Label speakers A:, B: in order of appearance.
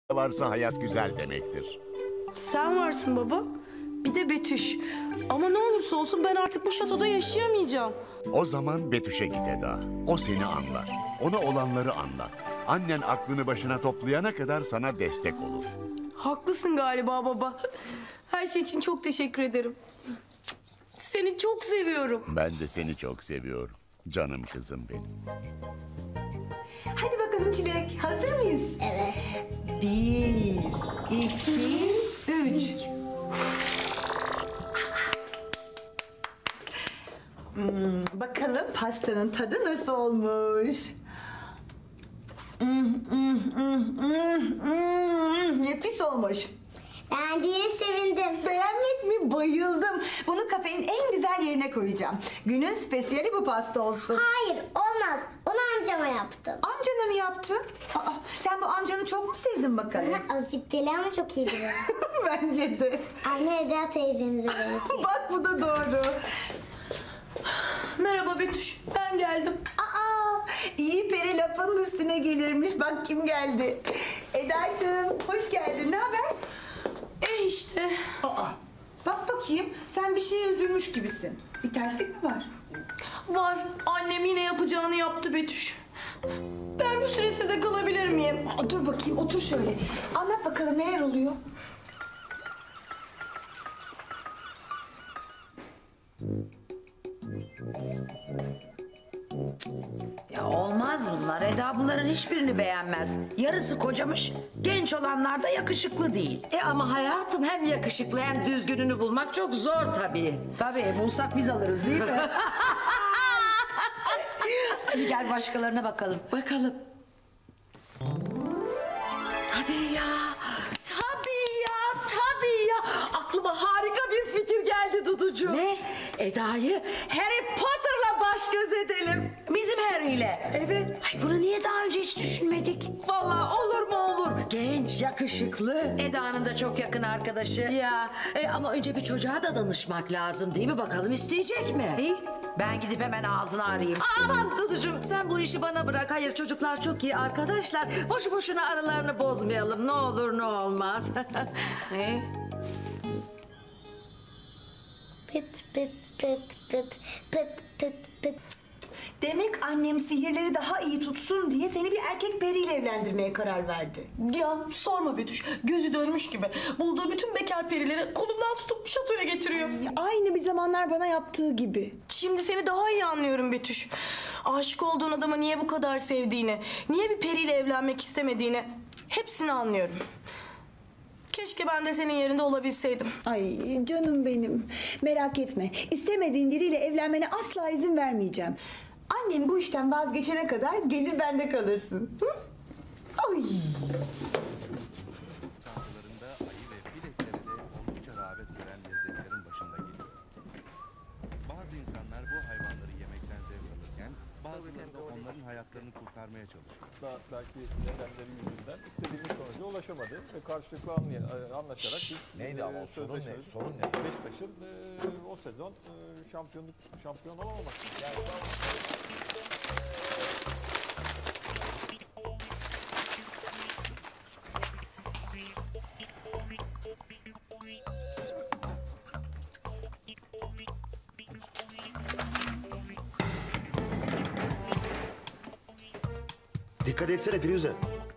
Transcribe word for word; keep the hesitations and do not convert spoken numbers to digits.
A: varsa hayat güzel demektir.
B: Sen varsın baba. Bir de Betüş. Ama ne olursa olsun ben artık bu şatoda yaşayamayacağım.
A: O zaman Betüş'e git Eda. O seni anlar. Ona olanları anlat. Annen aklını başına toplayana kadar sana destek olur.
B: Haklısın galiba baba. Her şey için çok teşekkür ederim. Seni çok seviyorum.
A: Ben de seni çok seviyorum. Canım kızım benim.
C: Hadi bakalım Çilek, hazır mıyız?
D: Evet.
C: Bir, iki, üç. Hmm, bakalım pastanın tadı nasıl olmuş? Hmm, hmm, hmm, hmm, hmm, nefis olmuş.
D: Beğendiğine sevindim.
C: Beğenmek mi? Bayıldım. Bunu kafenin en güzel yerine koyacağım. Günün spesiyali bu pasta olsun.
D: Hayır, olmaz. Onu amcama yaptım.
C: Amcana mı yaptın? Aa, sen bu amcanı çok mu sevdin bakalım?
D: Azıcık deli ama çok iyiydi.
C: Bence de.
D: Anne Eda teyzemize benziyor.
C: Bak bu da doğru.
B: Merhaba Betüş. Ben geldim.
C: Aa, iyi peri lafının üstüne gelirmiş. Bak kim geldi. Edacığım, hoş geldin. Ne haber?
B: E işte.
C: Aa, bak bakayım. Sen bir şeye üzülmüş gibisin. Bir terslik mi var?
B: Var. Annem yine yapacağını yaptı Betüş. Ben bir süre sizde kalabilir miyim?
C: Aa, dur bakayım, otur şöyle. Anlat bakalım neler oluyor?
E: Ya olmaz bunlar. Eda bunların hiçbirini beğenmez. Yarısı kocamış, genç olanlar da yakışıklı değil.
F: E ama hayatım hem yakışıklı hem düzgününü bulmak çok zor tabii.
E: Tabii bulsak biz alırız değil mi? Hadi gel başkalarına bakalım.
F: Bakalım. Tabii ya. Tabii ya. Tabii ya. Aklıma harika bir fikir geldi Duducuğum.
E: Ne?
F: Eda'yı Harry Potter'la baş göz edelim.
E: Bizim Harry ile.
F: Evet.
E: Ay bunu niye daha önce hiç düşünmedik?
F: Vallahi olur mu olur. Genç, yakışıklı.
E: Eda'nın da çok yakın arkadaşı.
F: Ya e, ama önce bir çocuğa da danışmak lazım değil mi? Bakalım isteyecek mi?
E: İyi. Ben gidip hemen ağzını arayayım.
F: Aman Duducuğum sen bu işi bana bırak. Hayır çocuklar çok iyi arkadaşlar. Boşu boşuna aralarını bozmayalım. Ne olur ne olmaz.
E: Ne?
D: Pıt pıt pıt pıt pıt pıt pıt.
C: Demek annem sihirleri daha iyi tutsun diye seni bir erkek periyle evlendirmeye karar verdi.
B: Ya sorma Betüş. Gözü dönmüş gibi. Bulduğu bütün bekar perileri kolundan tutup şatoya getiriyor.
C: Aynı bir zamanlar bana yaptığı gibi.
B: Şimdi seni daha iyi anlıyorum Betüş. Aşık olduğun adamı niye bu kadar sevdiğini, niye bir periyle evlenmek istemediğini hepsini anlıyorum. Keşke ben de senin yerinde olabilseydim.
C: Ay canım benim. Merak etme. İstemediğin biriyle evlenmene asla izin vermeyeceğim. Annem bu işten vazgeçene kadar gelir bende kalırsın. Hı? Ay.
G: Sofralarında ayı ve fileklere de oldukça rağbet gören lezzetlerin başında geliyor. Bazı insanlar bu hayvanları yemekten zevk alırken bazıları da onların hayatlarını kurtarmaya çalışıyor.
H: Da belki nedenleri yüzünden istediğimiz sonuca ulaşamadı ve karşılıklı anlay- e, anlaşarak biz
I: Neydi
H: e,
I: ama o sorun ne?
H: sözleşmemizi-
I: Sorun ne?
H: Beşiktaş'ın e, o sezon e, şampiyonluk şampiyon olamamak. Yani
I: Dikkat etsene Firuze.